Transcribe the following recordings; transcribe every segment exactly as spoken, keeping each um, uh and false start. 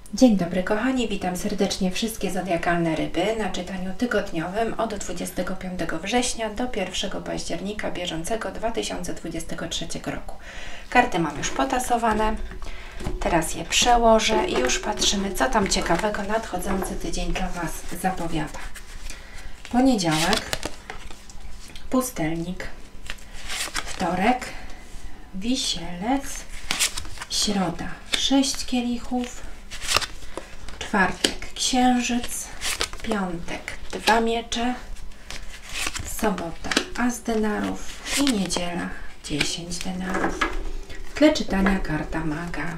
Dzień dobry kochani, witam serdecznie wszystkie zodiakalne ryby na czytaniu tygodniowym od dwudziestego piątego września do pierwszego października bieżącego dwa tysiące dwudziestego trzeciego roku. Karty mam już potasowane, teraz je przełożę i już patrzymy, co tam ciekawego nadchodzący tydzień dla Was zapowiada. Poniedziałek, pustelnik, wtorek, wisielec, środa, sześć kielichów, czwartek księżyc, piątek dwa miecze, sobota as denarów i niedziela dziesięć denarów. W tle czytania karta maga.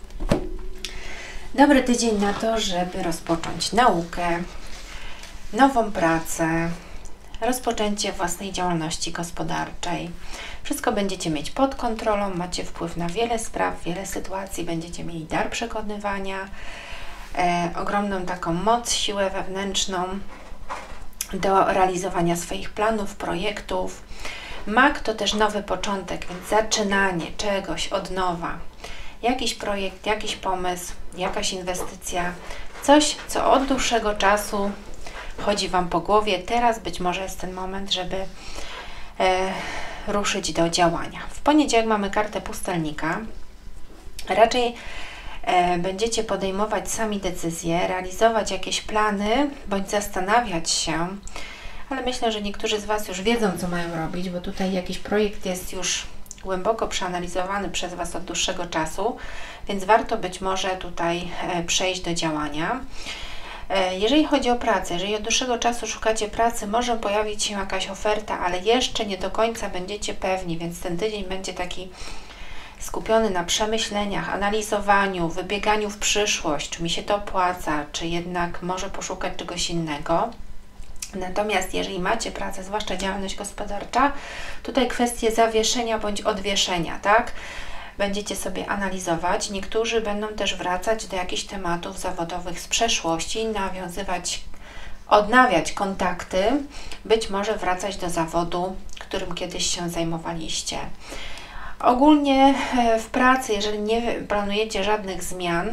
Dobry tydzień na to, żeby rozpocząć naukę, nową pracę, rozpoczęcie własnej działalności gospodarczej. Wszystko będziecie mieć pod kontrolą, macie wpływ na wiele spraw, wiele sytuacji, będziecie mieli dar przekonywania, E, ogromną taką moc, siłę wewnętrzną do realizowania swoich planów, projektów. Mag to też nowy początek, więc zaczynanie czegoś od nowa. Jakiś projekt, jakiś pomysł, jakaś inwestycja, coś, co od dłuższego czasu chodzi Wam po głowie. Teraz być może jest ten moment, żeby e, ruszyć do działania. W poniedziałek mamy kartę pustelnika. Raczej będziecie podejmować sami decyzje, realizować jakieś plany, bądź zastanawiać się, ale myślę, że niektórzy z Was już wiedzą, co mają robić, bo tutaj jakiś projekt jest już głęboko przeanalizowany przez Was od dłuższego czasu, więc warto być może tutaj przejść do działania. Jeżeli chodzi o pracę, jeżeli od dłuższego czasu szukacie pracy, może pojawić się jakaś oferta, ale jeszcze nie do końca będziecie pewni, więc ten tydzień będzie taki skupiony na przemyśleniach, analizowaniu, wybieganiu w przyszłość, czy mi się to opłaca, czy jednak może poszukać czegoś innego. Natomiast jeżeli macie pracę, zwłaszcza działalność gospodarcza, tutaj kwestie zawieszenia bądź odwieszenia, tak? Będziecie sobie analizować. Niektórzy będą też wracać do jakichś tematów zawodowych z przeszłości, nawiązywać, odnawiać kontakty, być może wracać do zawodu, którym kiedyś się zajmowaliście. Ogólnie w pracy, jeżeli nie planujecie żadnych zmian,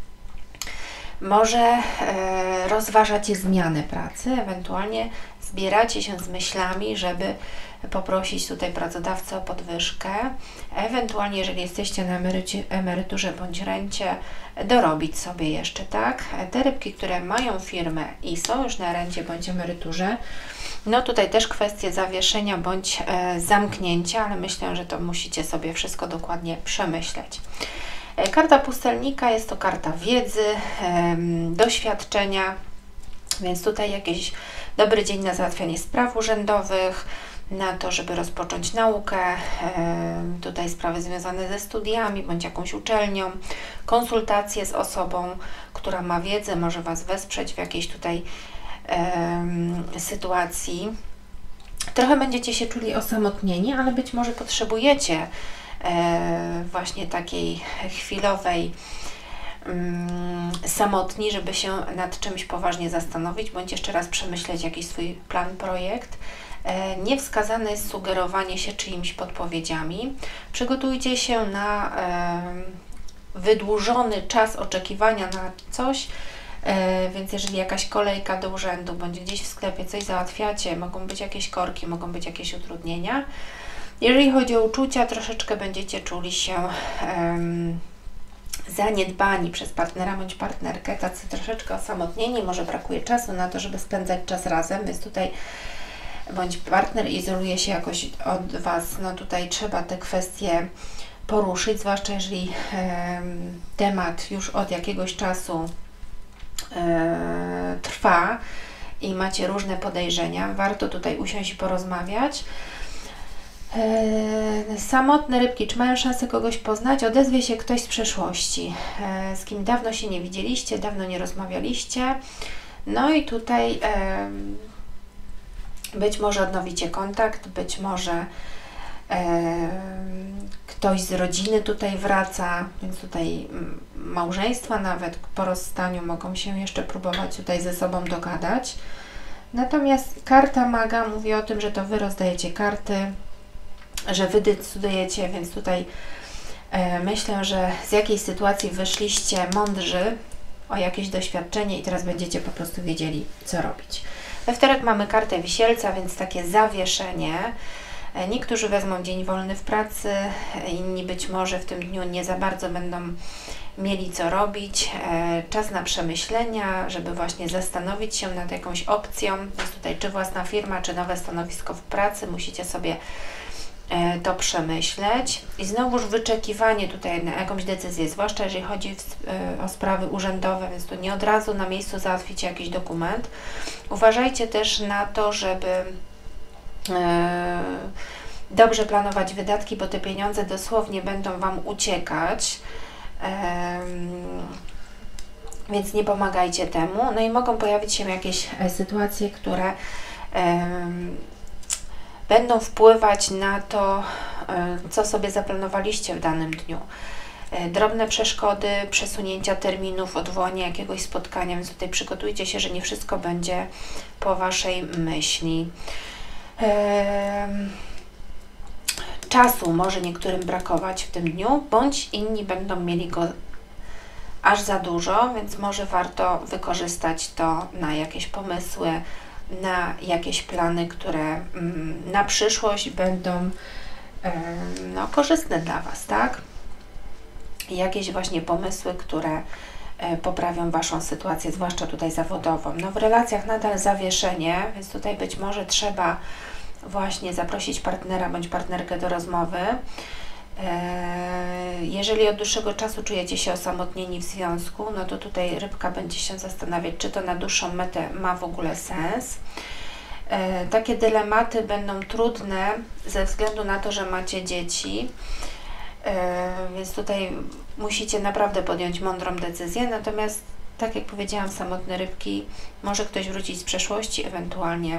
może rozważacie zmianę pracy, ewentualnie zbieracie się z myślami, żeby poprosić tutaj pracodawcę o podwyżkę, ewentualnie jeżeli jesteście na emerycie, emeryturze bądź rencie, dorobić sobie jeszcze, tak? Te rybki, które mają firmę i są już na rencie bądź emeryturze, no tutaj też kwestie zawieszenia bądź e, zamknięcia, ale myślę, że to musicie sobie wszystko dokładnie przemyśleć. E, karta pustelnika jest to karta wiedzy, e, doświadczenia, więc tutaj jakiś dobry dzień na załatwianie spraw urzędowych, na to, żeby rozpocząć naukę, e, tutaj sprawy związane ze studiami bądź jakąś uczelnią, konsultacje z osobą, która ma wiedzę, może Was wesprzeć w jakiejś tutaj sytuacji. Trochę będziecie się czuli osamotnieni, ale być może potrzebujecie e, właśnie takiej chwilowej mm, samotni, żeby się nad czymś poważnie zastanowić, bądź jeszcze raz przemyśleć jakiś swój plan, projekt. E, niewskazane jest sugerowanie się czyimiś podpowiedziami. Przygotujcie się na e, wydłużony czas oczekiwania na coś. E, więc jeżeli jakaś kolejka do urzędu, bądź gdzieś w sklepie coś załatwiacie, mogą być jakieś korki, mogą być jakieś utrudnienia. Jeżeli chodzi o uczucia, troszeczkę będziecie czuli się um, zaniedbani przez partnera bądź partnerkę, tacy troszeczkę osamotnieni, może brakuje czasu na to, żeby spędzać czas razem, więc tutaj bądź partner izoluje się jakoś od Was, no tutaj trzeba te kwestie poruszyć, zwłaszcza jeżeli um, temat już od jakiegoś czasu trwa i macie różne podejrzenia, warto tutaj usiąść i porozmawiać. Samotne rybki, czy mają szansę kogoś poznać? Odezwie się ktoś z przeszłości, z kim dawno się nie widzieliście, dawno nie rozmawialiście. No i tutaj być może odnowicie kontakt, być może ktoś z rodziny tutaj wraca, więc tutaj małżeństwa nawet po rozstaniu mogą się jeszcze próbować tutaj ze sobą dogadać. Natomiast karta maga mówi o tym, że to Wy rozdajecie karty, że Wy decydujecie, więc tutaj e, myślę, że z jakiej sytuacji wyszliście mądrzy, o jakieś doświadczenie i teraz będziecie po prostu wiedzieli, co robić. We wtorek mamy kartę Wisielca, więc takie zawieszenie. Niektórzy wezmą dzień wolny w pracy, inni być może w tym dniu nie za bardzo będą mieli co robić. Czas na przemyślenia, żeby właśnie zastanowić się nad jakąś opcją. Jest tutaj czy własna firma, czy nowe stanowisko w pracy. Musicie sobie to przemyśleć. I znowuż wyczekiwanie tutaj na jakąś decyzję, zwłaszcza jeżeli chodzi o sprawy urzędowe, więc tu nie od razu na miejscu załatwicie jakiś dokument. Uważajcie też na to, żeby dobrze planować wydatki, bo te pieniądze dosłownie będą Wam uciekać, więc nie pomagajcie temu. No i mogą pojawić się jakieś sytuacje, które będą wpływać na to, co sobie zaplanowaliście w danym dniu. Drobne przeszkody, przesunięcia terminów, odwołanie jakiegoś spotkania, więc tutaj przygotujcie się, że nie wszystko będzie po Waszej myśli. Czasu może niektórym brakować w tym dniu, bądź inni będą mieli go aż za dużo, więc może warto wykorzystać to na jakieś pomysły, na jakieś plany, które na przyszłość będą no, korzystne dla Was, tak? Jakieś właśnie pomysły, które poprawią Waszą sytuację, zwłaszcza tutaj zawodową. No w relacjach nadal zawieszenie, więc tutaj być może trzeba właśnie zaprosić partnera bądź partnerkę do rozmowy. Jeżeli od dłuższego czasu czujecie się osamotnieni w związku, no to tutaj rybka będzie się zastanawiać, czy to na dłuższą metę ma w ogóle sens. Takie dylematy będą trudne ze względu na to, że macie dzieci, więc tutaj musicie naprawdę podjąć mądrą decyzję, natomiast tak jak powiedziałam, samotne rybki, może ktoś wrócić z przeszłości, ewentualnie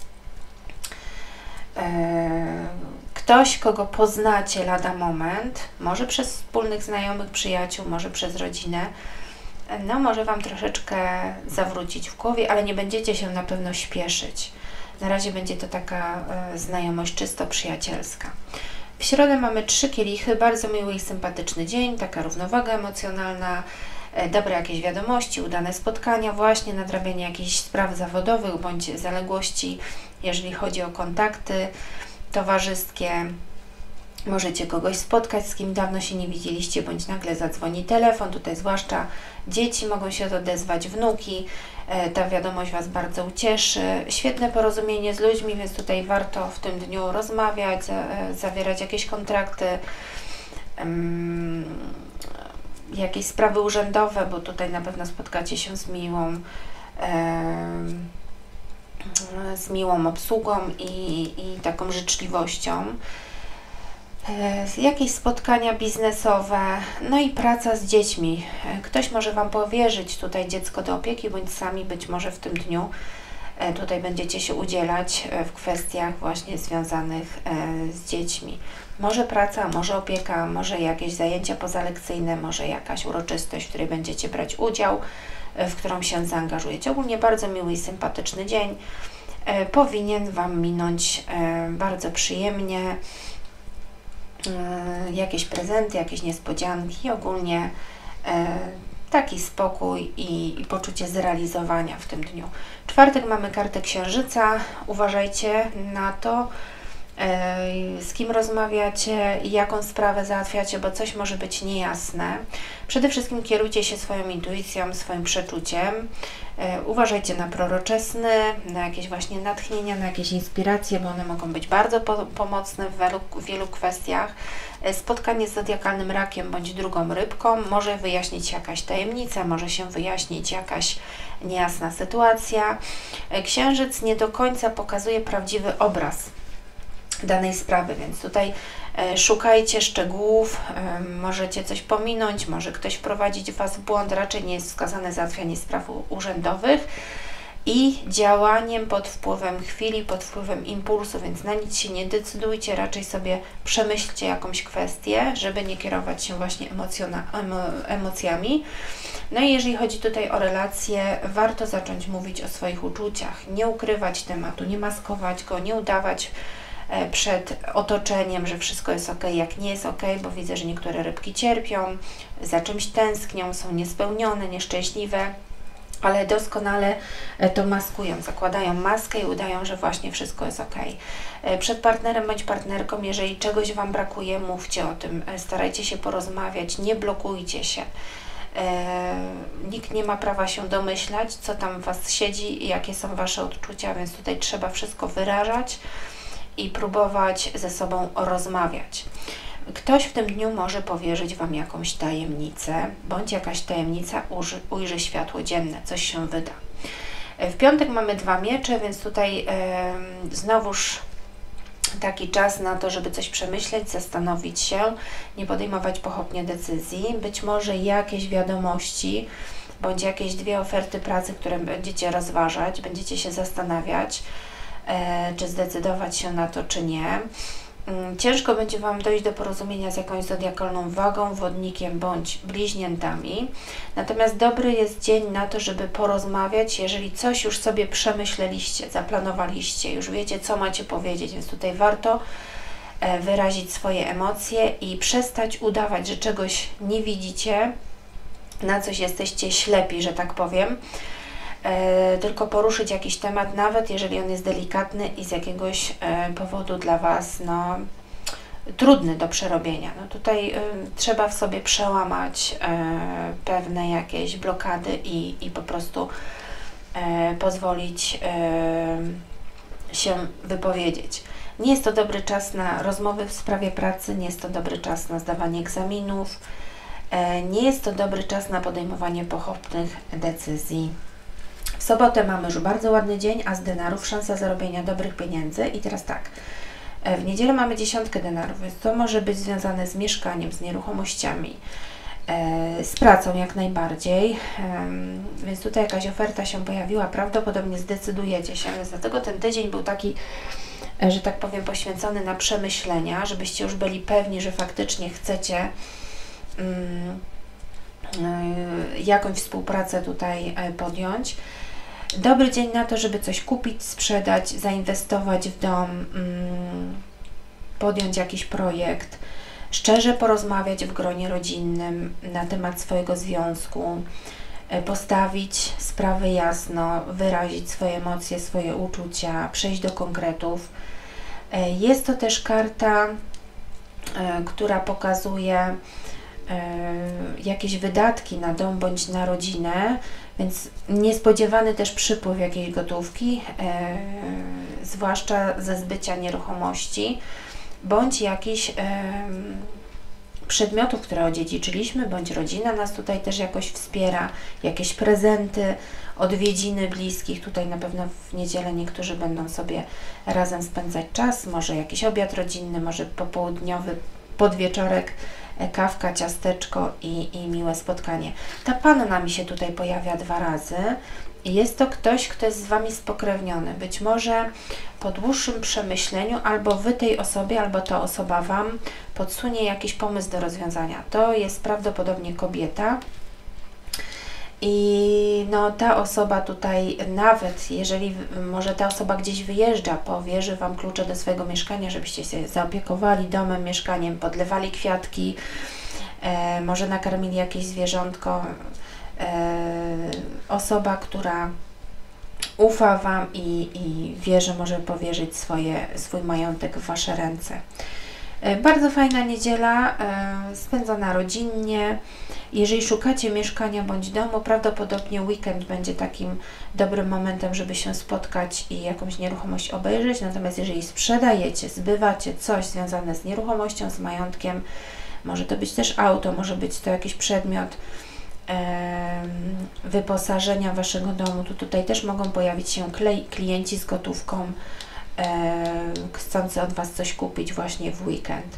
ktoś, kogo poznacie lada moment, może przez wspólnych znajomych, przyjaciół, może przez rodzinę, no może Wam troszeczkę zawrócić w głowie, ale nie będziecie się na pewno śpieszyć. Na razie będzie to taka e, znajomość czysto przyjacielska. W środę mamy trzy kielichy, bardzo miły i sympatyczny dzień, taka równowaga emocjonalna, e, dobre jakieś wiadomości, udane spotkania, właśnie nadrabianie jakichś spraw zawodowych bądź zaległości, jeżeli chodzi o kontakty towarzyskie. Możecie kogoś spotkać, z kim dawno się nie widzieliście, bądź nagle zadzwoni telefon. Tutaj zwłaszcza dzieci mogą się odezwać, wnuki. E, ta wiadomość Was bardzo ucieszy. Świetne porozumienie z ludźmi, więc tutaj warto w tym dniu rozmawiać, za, e, zawierać jakieś kontrakty, um, jakieś sprawy urzędowe, bo tutaj na pewno spotkacie się z miłą, e, z miłą obsługą i, i taką życzliwością. Jakieś spotkania biznesowe, no i praca z dziećmi. Ktoś może Wam powierzyć tutaj dziecko do opieki, bądź sami być może w tym dniu tutaj będziecie się udzielać w kwestiach właśnie związanych z dziećmi. Może praca, może opieka, może jakieś zajęcia pozalekcyjne, może jakaś uroczystość, w której będziecie brać udział, w którą się zaangażujecie. Ogólnie bardzo miły i sympatyczny dzień. Powinien Wam minąć bardzo przyjemnie. Jakieś prezenty, jakieś niespodzianki, ogólnie e, taki spokój i, i poczucie zrealizowania w tym dniu. Czwartek mamy kartę Księżyca, uważajcie na to, e, z kim rozmawiacie i jaką sprawę załatwiacie, bo coś może być niejasne. Przede wszystkim kierujcie się swoją intuicją, swoim przeczuciem. E, uważajcie na proroczesny, na jakieś właśnie natchnienia, na jakieś inspiracje, bo one mogą być bardzo po pomocne w wielu, w wielu kwestiach. E, spotkanie z zodiakalnym rakiem bądź drugą rybką może wyjaśnić jakaś tajemnica, może się wyjaśnić jakaś niejasna sytuacja. E, Księżyc nie do końca pokazuje prawdziwy obraz danej sprawy, więc tutaj e, szukajcie szczegółów, e, możecie coś pominąć, może ktoś wprowadzić Was w błąd, raczej nie jest wskazane załatwianie spraw urzędowych i działaniem pod wpływem chwili, pod wpływem impulsu, więc na nic się nie decydujcie, raczej sobie przemyślcie jakąś kwestię, żeby nie kierować się właśnie emo emocjami. No i jeżeli chodzi tutaj o relacje, warto zacząć mówić o swoich uczuciach, nie ukrywać tematu, nie maskować go, nie udawać przed otoczeniem, że wszystko jest ok, jak nie jest ok, bo widzę, że niektóre rybki cierpią, za czymś tęsknią, są niespełnione, nieszczęśliwe, ale doskonale to maskują, zakładają maskę i udają, że właśnie wszystko jest ok. Przed partnerem bądź partnerką, jeżeli czegoś Wam brakuje, mówcie o tym, starajcie się porozmawiać, nie blokujcie się. Nikt nie ma prawa się domyślać, co tam w Was siedzi i jakie są Wasze odczucia, więc tutaj trzeba wszystko wyrażać i próbować ze sobą rozmawiać. Ktoś w tym dniu może powierzyć Wam jakąś tajemnicę, bądź jakaś tajemnica ujrzy, ujrzy światło dzienne, coś się wyda. W piątek mamy dwa miecze, więc tutaj yy, znowuż taki czas na to, żeby coś przemyśleć, zastanowić się, nie podejmować pochopnie decyzji. Być może jakieś wiadomości, bądź jakieś dwie oferty pracy, które będziecie rozważać, będziecie się zastanawiać, yy, czy zdecydować się na to, czy nie. Ciężko będzie Wam dojść do porozumienia z jakąś zodiakalną wagą, wodnikiem bądź bliźniętami. Natomiast dobry jest dzień na to, żeby porozmawiać, jeżeli coś już sobie przemyśleliście, zaplanowaliście, już wiecie, co macie powiedzieć, więc tutaj warto wyrazić swoje emocje i przestać udawać, że czegoś nie widzicie, na coś jesteście ślepi, że tak powiem. E, tylko poruszyć jakiś temat, nawet jeżeli on jest delikatny i z jakiegoś e, powodu dla Was no, trudny do przerobienia. No tutaj e, trzeba w sobie przełamać e, pewne jakieś blokady i, i po prostu e, pozwolić e, się wypowiedzieć. Nie jest to dobry czas na rozmowy w sprawie pracy, nie jest to dobry czas na zdawanie egzaminów, e, nie jest to dobry czas na podejmowanie pochopnych decyzji. W sobotę mamy już bardzo ładny dzień, a z denarów szansa zarobienia dobrych pieniędzy. I teraz tak, w niedzielę mamy dziesiątkę denarów, więc to może być związane z mieszkaniem, z nieruchomościami, z pracą jak najbardziej, więc tutaj jakaś oferta się pojawiła, prawdopodobnie zdecydujecie się, więc dlatego ten tydzień był taki, że tak powiem, poświęcony na przemyślenia, żebyście już byli pewni, że faktycznie chcecie um, jakąś współpracę tutaj podjąć. Dobry dzień na to, żeby coś kupić, sprzedać, zainwestować w dom, podjąć jakiś projekt, szczerze porozmawiać w gronie rodzinnym na temat swojego związku, postawić sprawy jasno, wyrazić swoje emocje, swoje uczucia, przejść do konkretów. Jest to też karta, która pokazuje jakieś wydatki na dom bądź na rodzinę, więc niespodziewany też przypływ jakiejś gotówki, e, zwłaszcza ze zbycia nieruchomości, bądź jakichś e, przedmiotów, które odziedziczyliśmy, bądź rodzina nas tutaj też jakoś wspiera, jakieś prezenty, odwiedziny bliskich. Tutaj na pewno w niedzielę niektórzy będą sobie razem spędzać czas, może jakiś obiad rodzinny, może popołudniowy podwieczorek, kawka, ciasteczko i, i miłe spotkanie. Ta panna mi się tutaj pojawia dwa razy i jest to ktoś, kto jest z Wami spokrewniony. Być może po dłuższym przemyśleniu albo Wy tej osobie, albo ta osoba Wam podsunie jakiś pomysł do rozwiązania. To jest prawdopodobnie kobieta. I no, ta osoba tutaj, nawet jeżeli może ta osoba gdzieś wyjeżdża, powierzy Wam klucze do swojego mieszkania, żebyście się zaopiekowali domem, mieszkaniem, podlewali kwiatki, e, może nakarmili jakieś zwierzątko. E, osoba, która ufa Wam i, i wie, że może powierzyć swoje, swój majątek w Wasze ręce. Bardzo fajna niedziela, e, spędzona rodzinnie. Jeżeli szukacie mieszkania bądź domu, prawdopodobnie weekend będzie takim dobrym momentem, żeby się spotkać i jakąś nieruchomość obejrzeć. Natomiast jeżeli sprzedajecie, zbywacie coś związane z nieruchomością, z majątkiem, może to być też auto, może być to jakiś przedmiot e, wyposażenia Waszego domu, to tutaj też mogą pojawić się klienci z gotówką, chcący od Was coś kupić właśnie w weekend.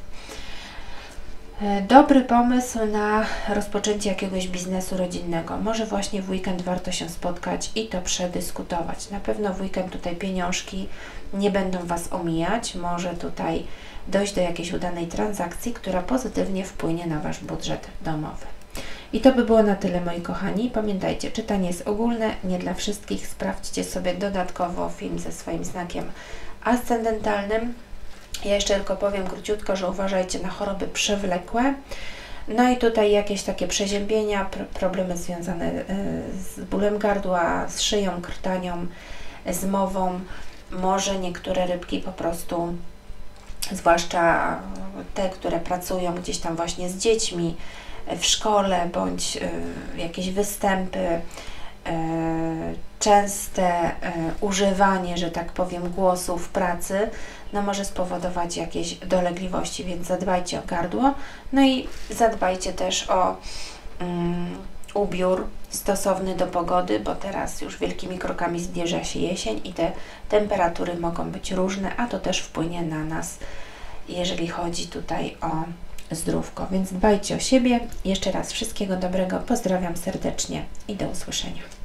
Dobry pomysł na rozpoczęcie jakiegoś biznesu rodzinnego. Może właśnie w weekend warto się spotkać i to przedyskutować. Na pewno w weekend tutaj pieniążki nie będą Was omijać. Może tutaj dojść do jakiejś udanej transakcji, która pozytywnie wpłynie na Wasz budżet domowy. I to by było na tyle, moi kochani. Pamiętajcie, czytanie jest ogólne, nie dla wszystkich. Sprawdźcie sobie dodatkowo film ze swoim znakiem ascendentalnym. Ja jeszcze tylko powiem króciutko, że uważajcie na choroby przewlekłe. No i tutaj jakieś takie przeziębienia, pr problemy związane z bólem gardła, z szyją, krtanią, z mową. Może niektóre rybki po prostu, zwłaszcza te, które pracują gdzieś tam właśnie z dziećmi w szkole, bądź y, jakieś występy, y, częste y, używanie, że tak powiem, głosu w pracy, no może spowodować jakieś dolegliwości, więc zadbajcie o gardło. No i zadbajcie też o um, ubiór stosowny do pogody, bo teraz już wielkimi krokami zbliża się jesień i te temperatury mogą być różne, a to też wpłynie na nas, jeżeli chodzi tutaj o zdrówko. Więc dbajcie o siebie. Jeszcze raz wszystkiego dobrego. Pozdrawiam serdecznie i do usłyszenia.